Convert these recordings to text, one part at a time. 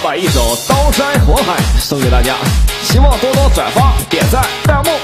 要把一首《刀山火海》送给大家，希望多多转发、点赞、弹幕。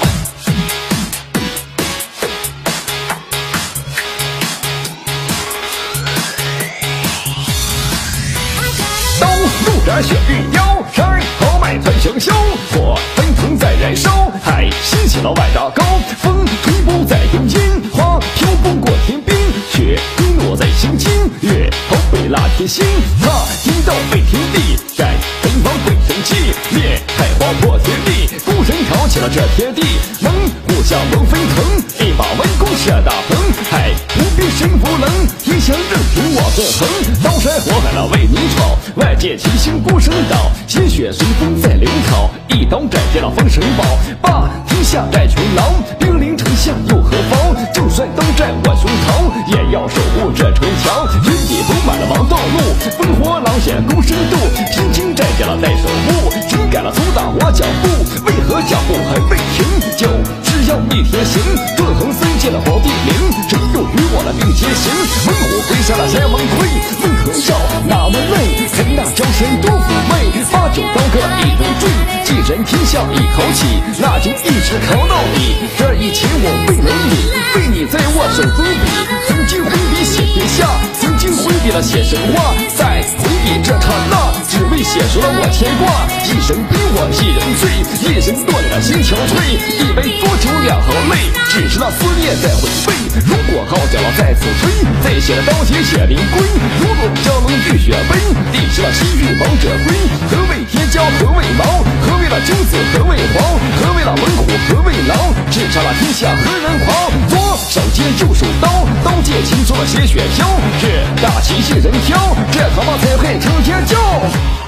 刀路斩雪域妖，山豪迈穿雄修，火奔腾在燃烧，海掀起了万丈高，风吹不在云间，花飘不过天边，雪滴落在心间，月头被那天星，踏金刀飞天地，斩飞王鬼神气，烈海划破天地，孤神挑起了这天地，猛虎向猛飞腾，一把文弓射大鹏，海无边身不冷，天下任凭我纵横，刀山火海了为你闯，外界齐心孤身倒，鲜血随风在流淌，一刀斩尽了封神榜，霸天下寨群狼，兵临城下又何妨？就算刀占我胸膛，也要守护这城墙。云底布满了王道路，烽火狼险攻深度，披荆斩棘了在守护，谁敢了阻挡我脚步？为何脚步还未停？就只要一天行，纵横三界的皇帝名，谁又与我了并肩行？猛虎归下了山王魁，为何要那么累？看那江山多妩媚，八九刀割一头坠，既然天下一口气，那就一直扛到底。这一切我为了你，为你在我手中笔，曾经挥笔写天下，曾经挥笔了写神话，在挥笔这刹那，只为写出了我牵挂。一生逼我一人醉，一人堕了心憔悴，一杯浊酒两行泪，只是那思念在回味。如果号角了在此吹，再写刀尖血灵龟，如若蛟龙浴血杯，地是了西域王者归。何谓天骄？何谓毛？何谓了君子？何谓皇？何谓了猛虎？何谓狼？叱咤了天下何人狂？左手接右手刀，刀剑擒出了血雪飘，是大旗一人挑，这他妈才配成天骄。